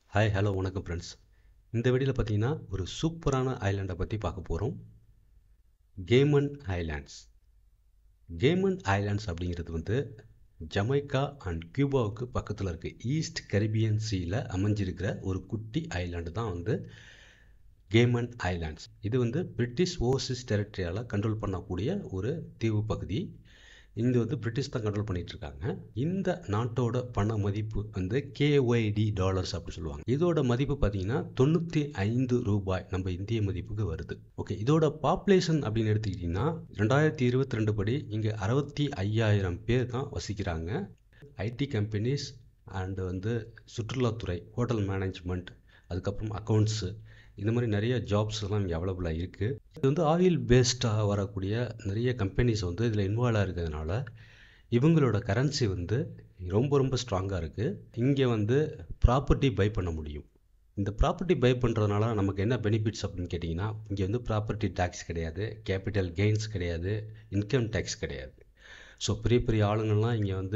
Hi hello வணக்கம் friends. இந்த வீடியோவில் பார்த்தீங்கன்னா ஒரு சூப்பரான ஐலாண்டை பற்றி பார்க்க போகிறோம். கேமன் ஐலாண்ட்ஸ். கேமன் ஐலாண்ட்ஸ் அப்படிங்கிறது வந்து ஜமைக்கா அண்ட் கியூபாவுக்கு பக்கத்தில் இருக்க ஈஸ்ட் கரிபியன் சீல அமைஞ்சிருக்கிற ஒரு குட்டி ஐலாண்டு தான் வந்து கேமன் ஐலாண்ட்ஸ். இது வந்து பிரிட்டிஷ் ஓவர்சீஸ் டெரிட்டரியால் கண்ட்ரோல் பண்ணக்கூடிய ஒரு தீவு பகுதி. இங்கே வந்து பிரிட்டிஷ் தான் கண்ட்ரோல் பண்ணிட்டு இருக்காங்க. இந்த நாட்டோட பண மதிப்பு வந்து KYD டாலர்ஸ் அப்படின்னு சொல்லுவாங்க. இதோட மதிப்பு பார்த்தீங்கன்னா 95 ரூபாய் நம்ம இந்திய மதிப்புக்கு வருது. ஓகே, இதோட பாப்புலேஷன் அப்படின்னு எடுத்துக்கிட்டிங்கன்னா 2022 படி இங்கே 65,000 பேர் தான் வசிக்கிறாங்க. ஐடி கம்பெனிஸ் அண்டு வந்து சுற்றுலாத்துறை, ஹோட்டல் மேனேஜ்மெண்ட், அதுக்கப்புறம் அக்கௌண்ட்ஸு, இந்த மாதிரி நிறைய ஜாப்ஸ் எல்லாம் இங்கே அவைலபிளாக இருக்குது. இது வந்து ஆயில் பேஸ்டாக வரக்கூடிய நிறைய கம்பெனிஸ் வந்து இதில் இன்வால்வ் இருக்கிறதுனால இவங்களோட கரன்சி வந்து ரொம்ப ஸ்ட்ராங்காக இருக்குது. இங்கே வந்து ப்ராப்பர்ட்டி பை பண்ண முடியும். இந்த ப்ராப்பர்ட்டி பை பண்ணுறதுனால நமக்கு என்ன பெனிஃபிட்ஸ் அப்படின்னு கேட்டிங்கன்னா, இங்கே வந்து ப்ராப்பர்ட்டி டேக்ஸ் கிடையாது, கேபிட்டல் கெயின்ஸ் கிடையாது, இன்கம் டேக்ஸ் கிடையாது. ஸோ பெரிய ஆளுங்கள்லாம் இங்கே வந்து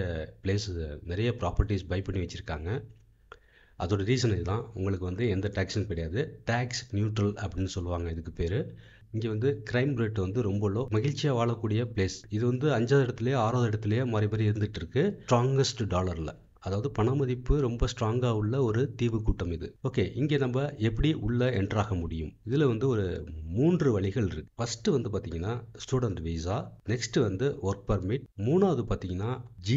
நிறைய ப்ராப்பர்ட்டிஸ் பை பண்ணி வச்சுருக்காங்க. அதோட ரீசன் இதுதான். உங்களுக்கு வந்து எந்த டேக்ஸும் கிடையாது. டேக்ஸ் நியூட்ரல் அப்படின்னு சொல்லுவாங்க இதுக்கு பேர். இங்கே வந்து கிரைம் ரேட் வந்து ரொம்ப லோ. மகிழ்ச்சியாக வாழக்கூடிய பிளேஸ். இது வந்து 5வது இடத்துலையோ 6வது இடத்துலையோ மாறி இருந்துகிட்டு இருக்கு ஸ்ட்ராங்கஸ்ட் டாலரில். அதாவது பண மதிப்பு ரொம்ப ஸ்ட்ராங்காக உள்ள ஒரு தீவு கூட்டம் இது. ஓகே, இங்கே நம்ம எப்படி உள்ளே என்ட்ராக முடியும்? இதில் வந்து ஒரு 3 வழிகள் இருக்குது. ஃபஸ்ட்டு வந்து பார்த்தீங்கன்னா ஸ்டூடெண்ட் வீசா, நெக்ஸ்ட் வந்து ஒர்க் பர்மிட், 3வது பார்த்தீங்கன்னா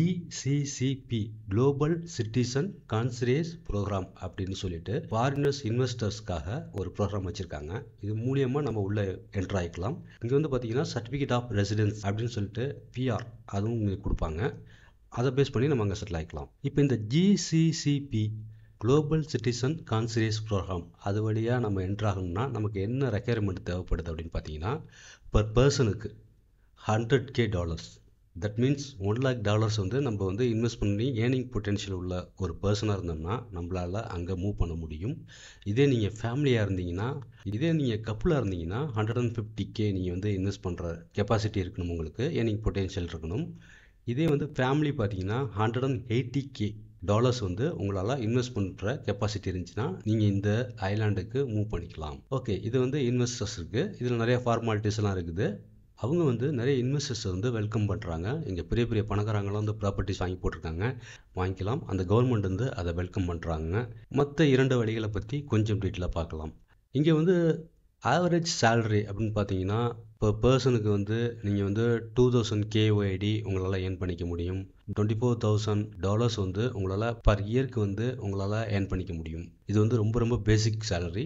GCCP global citizen conscious programme அப்படின்னு சொல்லிட்டு ஃபாரினர்ஸ் இன்வெஸ்டர்ஸ்க்காக ஒரு ப்ரோக்ராம் வச்சுருக்காங்க. இது மூலியமாக நம்ம உள்ளே என்ட்ரு ஆகிக்கலாம். இங்கே வந்து பார்த்தீங்கன்னா சர்டிஃபிகேட் ஆஃப் ரெசிடென்ஸ் அப்படின்னு சொல்லிட்டு PR அதுவும் உங்களுக்கு கொடுப்பாங்க. அதை பேஸ் பண்ணி நம்ம அங்கே செட்டில் ஆகிக்கலாம். இப்போ இந்த GCCP global citizen conscious programme அது வழியாக நம்ம என்ட்ராகணும்னா நமக்கு என்ன ரெக்யர்மெண்ட் தேவைப்படுது அப்படின்னு பார்த்தீங்கன்னா, பர் பர்சனுக்கு $100,000. தட் மீன்ஸ் $1,00,000 வந்து நம்ம வந்து இன்வெஸ்ட் பண்ணி ஏர்னிங் பொட்டென்ஷியல் உள்ள ஒரு பர்சனாக இருந்தோம்னா நம்மளால் அங்கே மூவ் பண்ண முடியும். இதே நீங்கள் ஃபேமிலியாக இருந்தீங்கன்னா, இதே நீங்கள் கப்புளாக இருந்தீங்கன்னா $150,000 நீங்கள் வந்து இன்வெஸ்ட் பண்ணுற கெப்பாசிட்டி இருக்கணும், உங்களுக்கு ஏர்னிங் பொட்டென்ஷியல் இருக்கணும். இதே வந்து ஃபேமிலி பார்த்தீங்கன்னா $180,000 வந்து உங்களால் இன்வெஸ்ட் பண்ணுற கெப்பாசிட்டி இருந்துச்சுன்னா நீங்கள் இந்த ஐலாண்டுக்கு மூவ் பண்ணிக்கலாம். ஓகே, இது வந்து இன்வெஸ்டர்ஸ் இருக்குது. இதில் நிறைய ஃபார்மாலிட்டிஸ் எல்லாம் இருக்குது. அவங்க வந்து நிறைய இன்வெஸ்டர்ஸ் வந்து வெல்கம் பண்ணுறாங்க. இங்கே பெரிய பணக்காரங்களாம் வந்து ப்ராப்பர்ட்டிஸ் வாங்கி போட்டிருக்காங்க, வாங்கிக்கலாம். அந்த கவர்மெண்ட் வந்து அதை வெல்கம் பண்ணுறாங்க. மற்ற 2 வழிகளை பற்றி கொஞ்சம் டீட்டெயிலாக பார்க்கலாம். இங்கே வந்து ஆவரேஜ் சேலரி அப்படின்னு பார்த்தீங்கன்னா இப்போ பர்சனுக்கு வந்து நீங்கள் வந்து 2000 KYD உங்களால் ஏர்ன் பண்ணிக்க முடியும். $24,000 வந்து உங்களால் பர் இயருக்கு வந்து உங்களால் ஏர்ன் பண்ணிக்க முடியும். இது வந்து ரொம்ப பேசிக் சேலரி.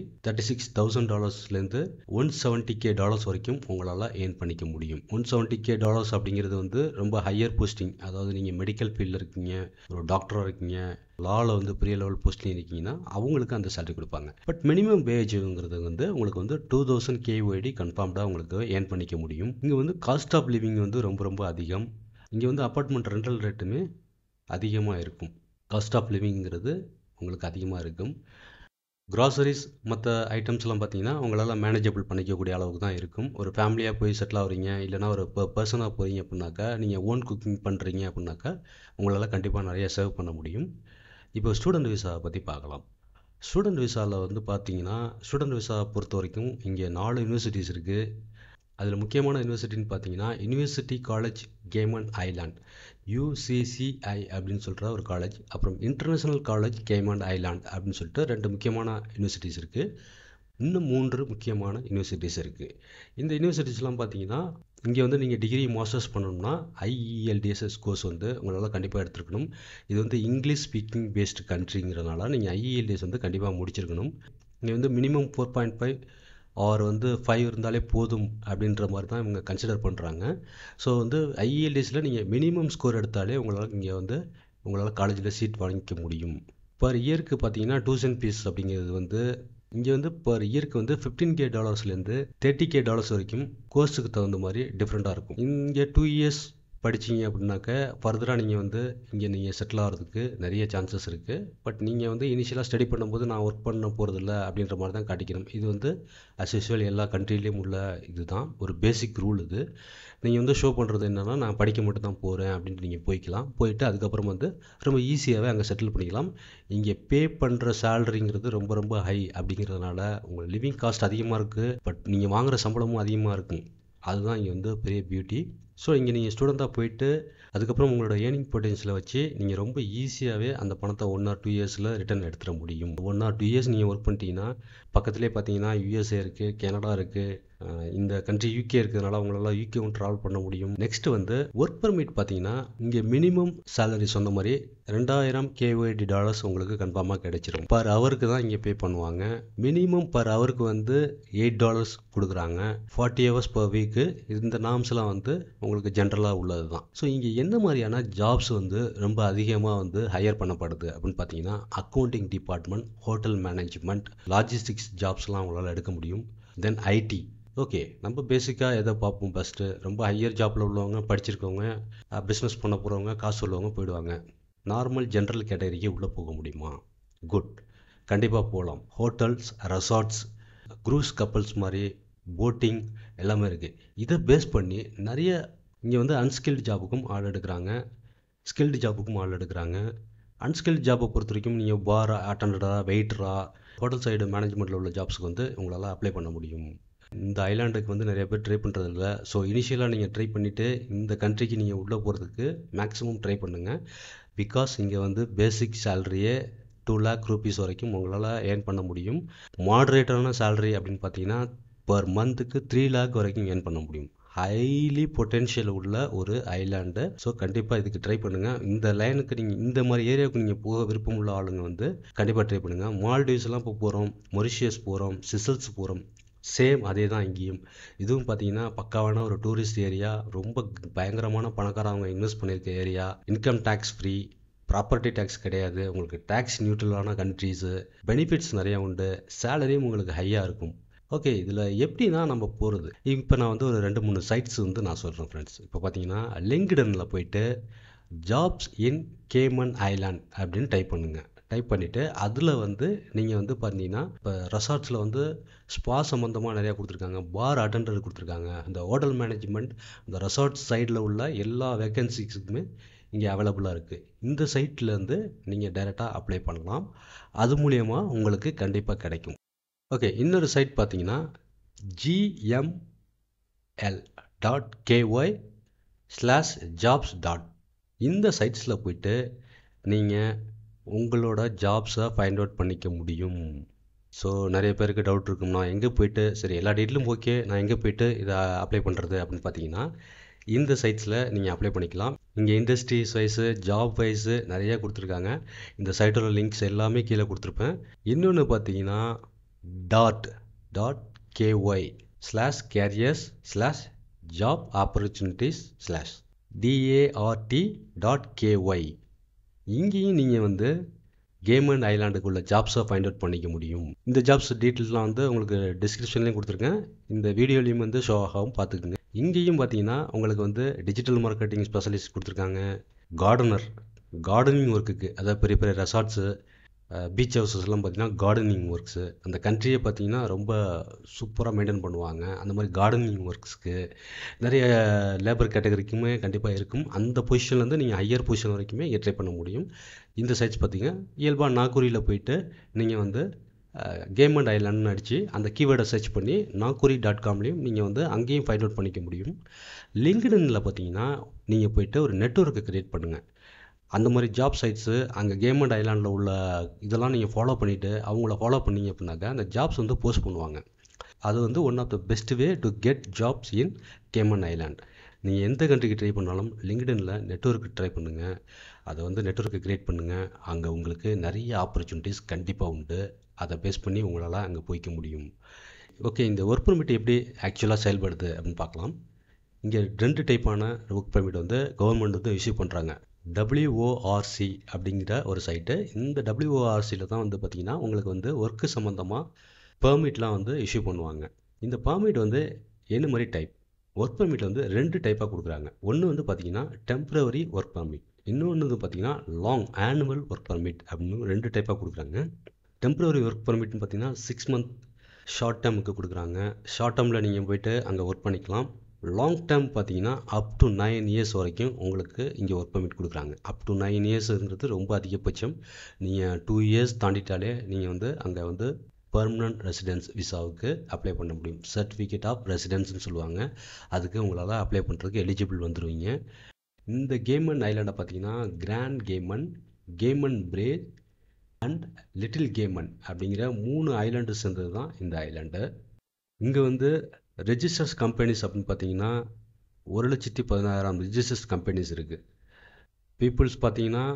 $36,000 $170,000 வரைக்கும் உங்களால் ஏர்ன் பண்ணிக்க முடியும். $170,000 அப்படிங்கிறது வந்து ரொம்ப ஹையர் போஸ்டிங். அதாவது நீங்கள் மெடிக்கல் ஃபீல்டில் இருக்கீங்க, ஒரு டாக்டராக இருக்கீங்க, லாவில் வந்து பெரிய லெவல் போஸ்டிங் இருக்கீங்கன்னா அவங்களுக்கு அந்த சேலரி கொடுப்பாங்க. பட் மினிமம் வேஜுங்கிறது வந்து உங்களுக்கு வந்து 2000 KYD கன்ஃபார்ம்டாக உங்களுக்கு ஏர்ன் பண்ணிக்க முடியும். இங்கே வந்து காஸ்ட் ஆஃப் லிவிங் வந்து ரொம்ப அதிகம். இங்கே வந்து அப்பார்ட்மெண்ட் ரெண்டல் ரேட்டுமே அதிகமாக இருக்கும். காஸ்ட் ஆஃப் லிவிங்கிறது உங்களுக்கு அதிகமாக இருக்கும். க்ராசரிஸ் மற்ற ஐட்டம்ஸ்லாம் பார்த்தீங்கன்னா உங்களால் மேனேஜபிள் பண்ணிக்கக்கூடிய அளவுக்கு தான் இருக்கும். ஒரு ஃபேமிலியாக போய் செட்டில் ஆகுறீங்க, இல்லைனா ஒரு பர்சனாக போகிறீங்க அப்படின்னாக்கா, நீங்கள் ஓன் குக்கிங் பண்ணுறீங்க அப்படின்னாக்கா உங்களால் கண்டிப்பாக நிறைய சேவ் பண்ண முடியும். இப்போ ஸ்டூடெண்ட் விசாவை பற்றி பார்க்கலாம். ஸ்டூடெண்ட் விசாவில் வந்து பார்த்தீங்கன்னா ஸ்டூடெண்ட் விசாவை பொறுத்த வரைக்கும் இங்கே 4 யூனிவர்சிட்டிஸ் இருக்குது. அதில் முக்கியமான யூனிவர்சிட்டின்னு பார்த்தீங்கன்னா university college Cayman Island, UCCI அப்படின்னு சொல்கிற ஒரு காலேஜ். அப்புறம் இன்டர்நேஷ்னல் காலேஜ் கேமன் ஐலாண்ட் அப்படின்னு சொல்லிட்டு 2 முக்கியமான யூனிவர்சிட்டிஸ் இருக்குது. இன்னும் 3 முக்கியமான யூனிவர்சிட்டிஸ் இருக்குது. இந்த யூனிவர்சிட்டிஸ்லாம் பார்த்தீங்கன்னா இங்கே வந்து நீங்கள் டிகிரி மாஸ்டர்ஸ் பண்ணணும்னா IELTS கோர்ஸ் வந்து உங்களால் கண்டிப்பாக எடுத்துருக்கணும். இது வந்து இங்கிலீஷ் ஸ்பீக்கிங் பேஸ்டு கண்ட்ரிங்கிறதுனால நீங்கள் IELTS வந்து கண்டிப்பாக முடிச்சிருக்கணும். இங்கே வந்து மினிமம் 4.5 ஆர் வந்து 5 இருந்தாலே போதும் அப்படின்ற மாதிரி தான் இவங்க கன்சிடர் பண்ணுறாங்க. ஸோ வந்து IELTSல நீங்கள் மினிமம் ஸ்கோர் எடுத்தாலே உங்களால் காலேஜில் சீட் வாங்கிக்க முடியும். பர் இயருக்கு பார்த்தீங்கன்னா டியூஷன் ஃபீஸ் அப்படிங்கிறது வந்து இங்கே வந்து பர் இயருக்கு வந்து $15,000 $30,000 வரைக்கும் கோர்ஸுக்கு தகுந்த மாதிரி டிஃப்ரெண்ட்டாக இருக்கும். இங்கே 2 இயர்ஸ் படிச்சீங்க அப்படின்னாக்க ஃபர்தராக நீங்கள் வந்து இங்கே நீங்கள் செட்டில் ஆகிறதுக்கு நிறைய சான்சஸ் இருக்குது. பட் நீங்கள் வந்து இனிஷியலாக ஸ்டடி பண்ணும்போது நான் ஒர்க் பண்ண போகிறதில்ல அப்படின்ற மாதிரி தான் காட்டிக்கணும். இது வந்து அஸ் யூஸ்வல் எல்லா கண்ட்ரிலையும் உள்ள இதுதான் ஒரு பேசிக் ரூல். இது நீங்கள் வந்து ஷோ பண்ணுறது என்னென்னா நான் படிக்க மட்டும் தான் போகிறேன் அப்படின்ட்டு நீங்கள் போயிட்டு அதுக்கப்புறம் வந்து ரொம்ப ஈஸியாகவே அங்கே செட்டில் பண்ணிக்கலாம். இங்கே பே பண்ணுற சேலரிங்கிறது ரொம்ப ரொம்ப ஹை அப்படிங்கிறதுனால உங்கள் லிவிங் காஸ்ட் அதிகமாக இருக்குது, பட் நீங்கள் வாங்குகிற சம்பளமும் அதிகமாக இருக்கும். அதுதான் இங்கே வந்து பெரிய பியூட்டி. ஸோ இங்கே நீங்கள் ஸ்டூடெண்ட்டாக போயிட்டு அதுக்கப்புறம் உங்களோட ஏர்னிங் பொட்டன்ஷியலை வச்சு நீங்கள் ரொம்ப ஈஸியாகவே அந்த பணத்தை 1 or 2 இயர்ஸில் ரிட்டர்ன் எடுத்துட முடியும். 1 or 2 இயர்ஸ் நீங்கள் ஒர்க் பண்ணிட்டீங்கன்னா பக்கத்துலேயே பார்த்தீங்கன்னா யூஎஸ்ஏ இருக்குது, கனடா இருக்குது, இந்த கண்ட்ரி யூகே இருக்கிறதுனால உங்களால் யூகேவும் ட்ராவல் பண்ண முடியும். நெக்ஸ்ட் வந்து ஒர்க் பர்மிட் பார்த்தீங்கன்னா இங்கே மினிமம் சேலரி சொன்ன மாதிரி $2000 உங்களுக்கு கன்ஃபார்மாக கிடைச்சிரும். பர் ஹவருக்கு தான் இங்கே பே பண்ணுவாங்க. மினிமம் பர் ஹவருக்கு வந்து $8 கொடுக்குறாங்க. 40 hours per week. இந்த நார்ம்ஸ்லாம் வந்து உங்களுக்கு ஜென்ரலாக உள்ளது தான். ஸோ இங்கே என்ன மாதிரியான ஜாப்ஸ் வந்து ரொம்ப அதிகமாக வந்து ஹையர் பண்ணப்படுது அப்படின்னு பார்த்தீங்கன்னா accounting department, hotel management, logistics ஜாப்ஸ்லாம் உங்களால் எடுக்க முடியும். தென் ஐடி. ஓகே, நம்ம பேசிக்காக எதை பார்ப்போம் ஃபஸ்ட்டு, ரொம்ப ஹையர் ஜாப்பில் உள்ளவங்க, படிச்சிருக்கவங்க, பிஸ்னஸ் பண்ண போகிறவங்க, காசு உள்ளவங்க போயிடுவாங்க. நார்மல் ஜென்ரல் கேட்டகரிக்கு உள்ளே போக முடியுமா? குட், கண்டிப்பாக போகலாம். ஹோட்டல்ஸ், ரெசார்ட்ஸ், க்ரூஸ் கப்பல்ஸ் மாதிரி போட்டிங் எல்லாமே இருக்குது. இதை பேஸ் பண்ணி நிறைய இங்கே வந்து அன்ஸ்கில்டு ஜாபுக்கும் ஆள் எடுக்கிறாங்க, ஸ்கில்டு ஜாபுக்கும் ஆள் எடுக்கிறாங்க. அன்ஸ்கில்டு ஜாப்பை பொறுத்த வரைக்கும் நீங்கள் பார் அட்டண்டராக, வெயிட்டராக, ஹோட்டல் சைடு மேனேஜ்மெண்ட்டில் உள்ள ஜாப்ஸுக்கு வந்து உங்களால் அப்ளை பண்ண முடியும். இந்த ஐலாண்டுக்கு வந்து நிறைய பேர் ட்ரை பண்ணுறதில்ல. ஸோ இனிஷியலாக நீங்கள் ட்ரை பண்ணிவிட்டு இந்த கண்ட்ரிக்கு நீங்கள் உள்ளே போகிறதுக்கு மேக்ஸிமம் ட்ரை பண்ணுங்கள். பிகாஸ் இங்கே வந்து பேசிக் சேலரியே 2 lakh rupees வரைக்கும் உங்களால் ஏர்ன் பண்ண முடியும். மாடரேட்டான சேலரி அப்படின்னு பார்த்தீங்கன்னா பர் மந்த்துக்கு 3 lakh வரைக்கும் ஏர்ன் பண்ண முடியும். ஹைலி பொட்டென்ஷியல் உள்ள ஒரு ஐலாண்டு. ஸோ கண்டிப்பாக இதுக்கு ட்ரை பண்ணுங்கள். இந்த லைனுக்கு நீங்கள் இந்த மாதிரி ஏரியாவுக்கு நீங்கள் போக விருப்பம் உள்ள ஆளுங்க வந்து கண்டிப்பாக ட்ரை பண்ணுங்கள். மால்டீவ்ஸ்லாம் இப்போ போகிறோம், மொரிஷியஸ் போகிறோம், சிசல்ஸ் போகிறோம். சேம் அதே தான் இங்கேயும். இதுவும் பார்த்தீங்கன்னா பக்காவான ஒரு டூரிஸ்ட் ஏரியா, ரொம்ப பயங்கரமான பணக்காரவங்க இன்வெஸ்ட் பண்ணியிருக்க area, income tax free, property tax கிடையாது, உங்களுக்கு டேக்ஸ் நியூட்ரலான கண்ட்ரீஸு, பெனிஃபிட்ஸ் நிறையா உண்டு, சேலரியும் உங்களுக்கு ஹையாக இருக்கும். ஓகே, இதில் எப்படின்னா நம்ம போகிறது, இப்போ நான் வந்து ஒரு 2-3 சைட்ஸ் வந்து நான் சொல்கிறேன் ஃப்ரெண்ட்ஸ். இப்போ பார்த்தீங்கன்னா லிங்க்டின்ல போயிட்டு ஜாப்ஸ் இன் கேமன் ஐலாண்ட் அப்படின்னு டைப் பண்ணுங்கள். டைப் பண்ணிவிட்டு அதில் வந்து நீங்கள் வந்து பார்த்தீங்கன்னா இப்போ ரெசார்ட்ஸில் வந்து ஸ்பா சம்மந்தமாக நிறையா கொடுத்துருக்காங்க, பார் அட்டெண்டர் கொடுத்துருக்காங்க. இந்த ஹோட்டல் மேனேஜ்மெண்ட், இந்த ரெசார்ட் சைடில் உள்ள எல்லா வேக்கன்சிஸுக்குமே இங்கே அவைலபிளாக இருக்குது. இந்த சைட்லேருந்து நீங்கள் டைரெக்டாக அப்ளை பண்ணலாம். அது மூலயமா உங்களுக்கு கண்டிப்பாக கிடைக்கும். ஓகே, இன்னொரு சைட் பார்த்தீங்கன்னா gml.ky/jobs. இந்த சைட்ஸில் போயிட்டு நீங்கள் உங்களோட ஜாப்ஸை ஃபைண்ட் அவுட் பண்ணிக்க முடியும். ஸோ நிறைய பேருக்கு டவுட் இருக்கும், நான் எங்கே போயிட்டு சரி எல்லா டீட்டெயிலும் ஓகே, நான் எங்கே போயிட்டு இதை அப்ளை பண்ணுறது அப்படின்னு பார்த்தீங்கன்னா இந்த சைட்ஸில் நீங்கள் அப்ளை பண்ணிக்கலாம். இங்கே இண்டஸ்ட்ரீஸ் வைஸு, ஜாப் வைஸு நிறையா கொடுத்துருக்காங்க. இந்த சைட்டோட லிங்க்ஸ் எல்லாமே கீழே கொடுத்துருப்பேன். இன்னொன்று பார்த்தீங்கன்னா .ky/careers/job opportunities/dart.ky. இங்கேயும் நீங்கள் வந்து கேமன் ஐலாண்டுக்குள்ள ஜாப்ஸை ஃபைண்ட் அவுட் பண்ணிக்க முடியும். இந்த ஜாப்ஸ் டீட்டெயில்ஸ்லாம் வந்து உங்களுக்கு டிஸ்கிரிப்ஷன்லேயும் கொடுத்துருக்கேன், இந்த வீடியோலையும் வந்து ஷோ ஆகவும் பார்த்துக்குங்க. இங்கேயும் பார்த்தீங்கன்னா உங்களுக்கு வந்து டிஜிட்டல் மார்க்கெட்டிங் ஸ்பெஷலிஸ்ட் கொடுத்துருக்காங்க, கார்டனிங் ஒர்க்குக்கு, அதாவது பெரிய பெரிய ரெசார்ட்ஸு, பீச் ஹவுசஸ்லாம் பார்த்தீங்கன்னா கார்டனிங் ஒர்க்ஸு, அந்த கண்ட்ரியை பார்த்தீங்கன்னா ரொம்ப சூப்பராக மெயின்டைன் பண்ணுவாங்க. அந்த மாதிரி கார்டனிங் ஒர்க்ஸ்க்கு நிறைய லேபர் கேட்டகரிக்குமே கண்டிப்பாக இருக்கும். அந்த பொசிஷன்லேருந்து நீங்கள் ஹையர் பொசிஷன் வரைக்குமே ட்ரை பண்ண முடியும். இந்த சைட்ஸ் பார்த்தீங்கன்னா இயல்பாக நாக்குரியில் போயிட்டு நீங்கள் வந்து கேமன் ஐலாண்டுன்னு அடித்து அந்த கீவேர்டை சர்ச் பண்ணி nakuri.comலையும் நீங்கள் வந்து அங்கேயும் ஃபைண்ட் அவுட் பண்ணிக்க முடியும். லிங்க்டின்ல பார்த்தீங்கன்னா நீங்கள் போயிட்டு ஒரு நெட்வொர்க்கை க்ரியேட் பண்ணுங்கள். அந்த மாதிரி ஜாப் சைட்ஸு அங்கே கேமன் ஐலாண்டில் உள்ள இதெல்லாம் நீங்கள் ஃபாலோ பண்ணிவிட்டு அவங்கள ஃபாலோ பண்ணிங்க அப்படின்னாக்கா அந்த ஜாப்ஸ் வந்து போஸ்ட் பண்ணுவாங்க. அது வந்து one of the best way to get jobs in Cayman Island. நீங்கள் எந்த கண்ட்ரிக்கு ட்ரை பண்ணாலும் லிங்க்டின்ல நெட்வொர்க்கு ட்ரை பண்ணுங்கள், அதை வந்து நெட்வொர்க்கை க்ரியேட் பண்ணுங்கள். அங்கே உங்களுக்கு நிறைய ஆப்பர்ச்சுனிட்டிஸ் கண்டிப்பாக உண்டு. அதை பேஸ் பண்ணி உங்களால் அங்கே போய்க்க முடியும். ஓகே, இந்த ஒர்க் பர்மிட் எப்படி ஆக்சுவலாக செயல்படுது அப்படின்னு பார்க்கலாம். இங்கே 2 டைப்பான ஒர்க் பர்மிட் வந்து கவர்மெண்ட் வந்து இஷ்யூ பண்ணுறாங்க. WORC அப்படிங்கிற ஒரு சைட்டு. இந்த WORCயில் தான் வந்து பார்த்திங்கன்னா உங்களுக்கு வந்து ஒர்க்கு சம்மந்தமாக பெர்மிட்லாம் வந்து இஷ்யூ பண்ணுவாங்க. இந்த பெர்மிட் வந்து என்ன மாதிரி டைப், ஒர்க் பெர்மிட் வந்து 2 டைப்பாக கொடுக்குறாங்க. ஒன்று வந்து பார்த்தீங்கன்னா டெம்பரவரி ஒர்க் பெர்மிட், இன்னொன்று வந்து பார்த்தீங்கன்னா லாங் ஆனுவல் ஒர்க் பெர்மிட் அப்படின்னு 2 டைப்பாக கொடுக்குறாங்க. டெம்பரவரி ஒர்க் பெர்மிட்னு பார்த்தீங்கன்னா 6 மந்த் ஷார்ட் டேர்முக்கு கொடுக்குறாங்க. ஷார்ட் டேர்மில் நீங்கள் போய்ட்டு அங்கே ஒர்க் பண்ணிக்கலாம். லாங் டேர்ம் பார்த்தீங்கன்னா அப் டு 9 இயர்ஸ் வரைக்கும் உங்களுக்கு இங்கே ஒர்க் பெர்மிட் கொடுக்குறாங்க. அப் டு 9 இயர்ஸுங்கிறது ரொம்ப அதிகபட்சம். நீங்கள் 2 இயர்ஸ் தாண்டிட்டாலே நீங்கள் வந்து அங்கே வந்து பெர்மனன்ட் ரெசிடென்ஸ் விசாவுக்கு அப்ளை பண்ண முடியும். சர்டிஃபிகேட் ஆஃப் ரெசிடென்ஸ்னு சொல்லுவாங்க. அதுக்கு உங்களால் அப்ளை பண்ணுறதுக்கு எலிஜிபிள் வந்துடுவீங்க. இந்த கேமன் ஐலாண்டை பார்த்தீங்கன்னா Grand Cayman, Cayman Brac and little Cayman அப்படிங்கிற 3 ஐலாண்டு சேர்ந்தது தான் இந்த ஐலாண்டு. இங்கே வந்து ரெஜிஸ்டர்ஸ் கம்பெனிஸ் அப்படின்னு பார்த்தீங்கன்னா 1,16,000 ரெஜிஸ்டர்ஸ் கம்பெனிஸ் இருக்குது. பீப்புள்ஸ் பார்த்தீங்கன்னா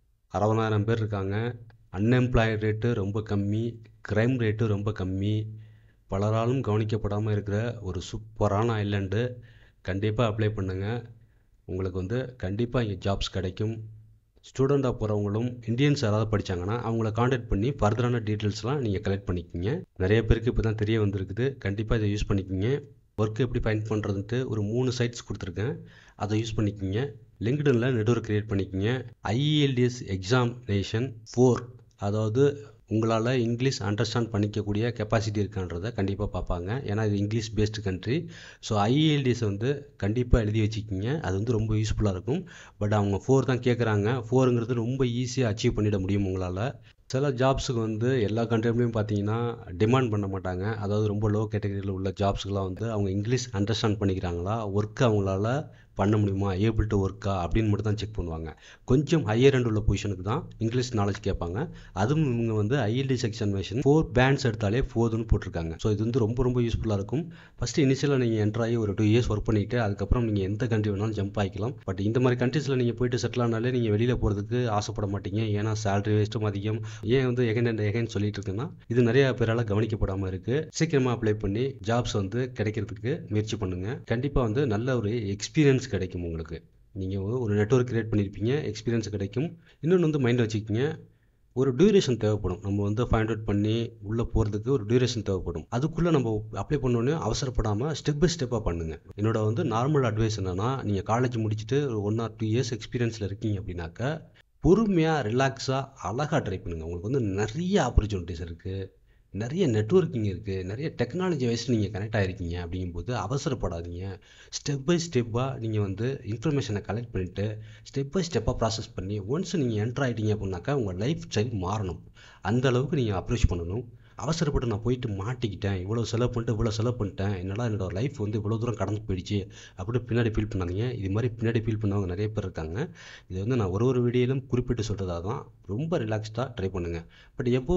60,000 பேர் இருக்காங்க. அன்எம்ப்ளாய்டு ரேட்டு ரொம்ப கம்மி, க்ரைம் ரேட்டு ரொம்ப கம்மி, பலராலும் கவனிக்கப்படாமல் இருக்கிற ஒரு சூப்பரான ஐலாண்டு. கண்டிப்பாக அப்ளை பண்ணுங்கள். உங்களுக்கு வந்து கண்டிப்பாக இங்கே ஜாப்ஸ் கிடைக்கும். ஸ்டூடெண்ட்டாக போகிறவங்களும் இந்தியன்ஸ் யாராவது படித்தாங்கன்னா அவங்கள காண்டாக்ட் பண்ணி ஃபர்தரான டீட்டெயில்ஸ்லாம் நீங்கள் கலெக்ட் பண்ணிக்கிங்க. நிறைய பேருக்கு இப்போ தான் தெரிய வந்திருக்குது. கண்டிப்பாக இதை யூஸ் பண்ணிக்கிங்க. ஒர்க்கு எப்படி ஃபைண்ட் பண்ணுறதுன்ட்டு ஒரு 3 சைட்ஸ் கொடுத்துருக்கேன், அதை யூஸ் பண்ணிக்கிங்க. லிங்க்டினில் நெட்வொர்க் க்ரியேட் பண்ணிக்கிங்க. IELTS எக்ஸாமினேஷன் 4, அதாவது உங்களால் இங்கிலீஷ் அண்டர்ஸ்டாண்ட் பண்ணிக்கக்கூடிய கெப்பாசிட்டி இருக்கான்றதை கண்டிப்பாக பார்ப்பாங்க. ஏன்னா இது English based country. So IELTS வந்து கண்டிப்பாக எழுதி வச்சுக்கிங்க. அது வந்து ரொம்ப யூஸ்ஃபுல்லாக இருக்கும். பட் அவங்க 4 தான் கேட்குறாங்க. 4ங்கிறது ரொம்ப ஈஸியாக அச்சீவ் பண்ணிட முடியும் உங்களால். சில ஜாப்ஸுக்கு வந்து எல்லா கண்ட்ரிலையும் பார்த்தீங்கன்னா டிமாண்ட் பண்ண மாட்டாங்க. அதாவது ரொம்ப லோ கேட்டகரியில் உள்ள ஜாப்ஸுக்கெலாம் வந்து அவங்க இங்கிலீஷ் அண்டர்ஸ்டாண்ட் பண்ணிக்கிறாங்களா, ஒர்க்கு அவங்களால பண்ண முடியுமா, ஏபிள் டு ஒர்க்கா அப்படின்னு மட்டும் தான் செக் பண்ணுவாங்க. கொஞ்சம் ஹையர் அண்ட் உள்ள பொசிஷனுக்கு தான் இங்கிலீஷ் நாலேஜ் கேட்பாங்க. அதுவும் இவங்க வந்து IELTS எக்ஸாமினேஷன் 4 பேண்ட்ஸ் எடுத்தாலே போதுன்னு போட்டிருக்காங்க. ஸோ இது வந்து ரொம்ப ரொம்ப யூஸ்ஃபுல்லாக இருக்கும். ஃபஸ்ட்டு இனிஷியலாக நீங்கள் என்ட்ரு ஆகி ஒரு 2 இயர்ஸ் ஒர்க் பண்ணிவிட்டு அதுக்கப்புறம் நீங்கள் எந்த கண்ட்ரி வேணாலும் ஜம்ப் ஆகிக்கலாம். பட் இந்த மாதிரி கண்ட்ரீஸில் நீங்கள் போயிட்டு செட்டில் ஆனாலே நீங்கள் வெளியில் போகிறதுக்கு ஆசைப்பட மாட்டீங்க. ஏன்னா சேலரி வேஸ்ட்டும் அதிகம். ஏன் வந்து எகைன் அண்ட் எகைன் சொல்லிட்டு இருக்குன்னா இது நிறைய பேரால் கவனிக்கப்படாமல் இருக்குது. சீக்கிரமாக அப்ளை பண்ணி ஜாப்ஸ் வந்து கிடைக்கிறதுக்கு முயற்சி பண்ணுங்கள். கண்டிப்பாக வந்து நல்ல ஒரு எக்ஸ்பீரியன்ஸ் கிடைக்கும் உங்களுக்கு. நீங்கள் ஒரு நெட்வொர்க் கிரியேட் பண்ணியிருப்பீங்க, எக்ஸ்பீரியன்ஸ் கிடைக்கும். இன்னொன்று வந்து மைண்டில் வச்சுக்கிங்க, ஒரு டியூரேஷன் தேவைப்படும். நம்ம வந்து ஃபைண்ட் அவுட் பண்ணி உள்ளே போகிறதுக்கு ஒரு டியூரேஷன் தேவைப்படும். அதுக்குள்ளே நம்ம அப்ளை பண்ணோன்னே அவசரப்படாமல் ஸ்டெப் பை ஸ்டெப்பாக பண்ணுங்கள். என்னோட வந்து நார்மல் அட்வைஸ் என்னென்னா, நீங்கள் காலேஜ் முடிச்சுட்டு ஒரு 1 or 2 இயர்ஸ் எக்ஸ்பீரியன்ஸில் இருக்கீங்க அப்படின்னாக்கா பொறுமையாக ரிலாக்ஸாக அழகாக ட்ரை பண்ணுங்கள். உங்களுக்கு வந்து நிறைய ஆப்பர்ச்சுனிட்டிஸ் இருக்குது, நிறைய நெட்வொர்க்கிங் இருக்குது, நிறைய டெக்னாலஜி வைஸ் நீங்கள் கனெக்ட் ஆகிருக்கீங்க. அப்படிங்கும்போது அவசரப்படாதீங்க. ஸ்டெப் பை ஸ்டெப்பாக நீங்கள் வந்து இன்ஃபர்மேஷனை கலெக்ட் பண்ணிவிட்டு ஸ்டெப் பை ஸ்டெப்பாக ப்ராசஸ் பண்ணி ஒன்ஸ் நீங்கள் என்ட்ரு ஆகிட்டீங்க அப்படின்னாக்கா உங்கள் லைஃப் ஸ்டைல் மாறணும். அந்த அளவுக்கு நீங்கள் அப்ரோச் பண்ணணும். அவசரப்பட்டு நான் போயிட்டு மாட்டிக்கிட்டேன், இவ்வளோ செலவு பண்ணிட்டேன், என்னோட லைஃப் வந்து இவ்வளோ தூரம் கடந்து போயிடுச்சு அப்படின்னு பின்னாடி ஃபீல் பண்ணாதீங்க. இது மாதிரி பின்னாடி ஃபீல் பண்ணவங்க நிறைய பேர் இருக்காங்க. இது வந்து நான் ஒரு வீடியோவிலும் குறிப்பிட்டு சொல்கிறதா தான். ரொம்ப ரிலாக்ஸ்டாக ட்ரை பண்ணுங்கள். பட் எப்போ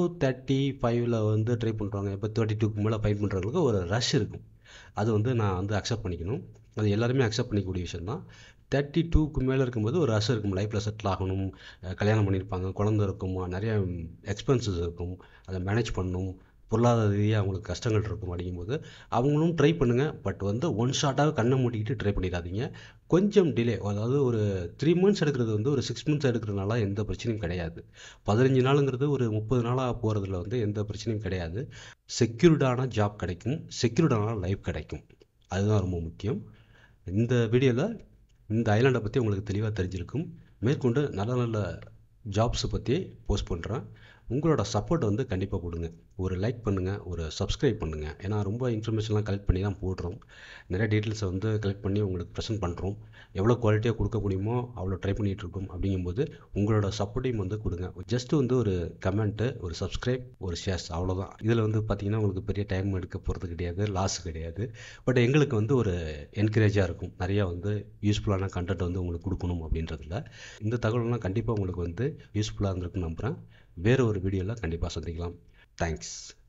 35ல் வந்து ட்ரை பண்ணுறாங்க, எப்போ 32க்கு மேலே ஃபைட் பண்ணுறவங்களுக்கு ஒரு ரஷ் இருக்கும். அது வந்து நான் வந்து அக்செப்ட் பண்ணிக்கணும். அது எல்லாருமே அக்செப்ட் பண்ணிக்கக்கூடிய விஷயம் தான். 32க்கு மேலே இருக்கும்போது ஒரு ரஷ் இருக்கும். லைஃப்பில் செட்டில் ஆகணும், கல்யாணம் பண்ணியிருப்பாங்க, குழந்தை இருக்கும், நிறைய எக்ஸ்பென்சஸ் இருக்கும், அதை மேனேஜ் பண்ணணும், பொருளாதார ரீதியாக அவங்களுக்கு கஷ்டங்கள் இருக்கும். அப்படிங்கும்போது அவங்களும் ட்ரை பண்ணுங்கள். பட் வந்து ஒன் ஷாட்டாக கண்ணை மூடிக்கிட்டு ட்ரை பண்ணிடாதீங்க. கொஞ்சம் டிலே, அதாவது ஒரு 3 months எடுக்கிறது வந்து ஒரு 6 months எடுக்கிறதுனால எந்த பிரச்சனையும் கிடையாது. 15 நாளுங்கிறது ஒரு 30 நாளாக போகிறதுல வந்து எந்த பிரச்சனையும் கிடையாது. செக்யூர்டான ஜாப் கிடைக்கும், செக்யூர்டான லைஃப் கிடைக்கும். அதுதான் ரொம்ப முக்கியம். இந்த வீடியோவில் இந்த ஐலாண்டை பற்றி உங்களுக்கு தெளிவாக தெரிஞ்சிருக்கும். மேற்கொண்டு நல்ல நல்ல ஜாப்ஸை பற்றி போஸ்ட் பண்ணுறேன். உங்களோட சப்போர்ட் வந்து கண்டிப்பாக கொடுங்க. ஒரு லைக் பண்ணுங்கள், ஒரு சப்ஸ்கிரைப் பண்ணுங்கள். ஏன்னா ரொம்ப இன்ஃபர்மேஷன்லாம் கலெக்ட் பண்ணி தான் போடுறோம். நிறைய டீட்டெயில்ஸை வந்து கலெக்ட் பண்ணி உங்களுக்கு ப்ரெசென்ட் பண்ணுறோம். எவ்வளோ குவாலிட்டியாக கொடுக்க முடியுமோ அவ்வளோ ட்ரை பண்ணிகிட்ருக்கோம். அப்படிங்கும்போது உங்களோட சப்போர்ட்டையும் வந்து கொடுங்க. ஜஸ்ட்டு வந்து ஒரு கமெண்ட்டு, ஒரு சப்ஸ்கிரைப், ஒரு ஷேர்ஸ், அவ்வளோதான். இதில் வந்து பார்த்திங்கன்னா உங்களுக்கு பெரிய டைம் எடுக்க போகிறது கிடையாது, லாஸ் கிடையாது. பட் எங்களுக்கு வந்து ஒரு என்கரேஜாக இருக்கும். நிறையா வந்து யூஸ்ஃபுல்லான கண்டென்ட் வந்து உங்களுக்கு கொடுக்கணும் அப்படின்றதுல. இந்த தகவல்கள்லாம் கண்டிப்பாக உங்களுக்கு வந்து யூஸ்ஃபுல்லாக இருந்திருக்குன்னு நம்புகிறேன். வேறு ஒரு வீடியோவில் கண்டிப்பாக சந்திக்கலாம். தேங்க்ஸ்.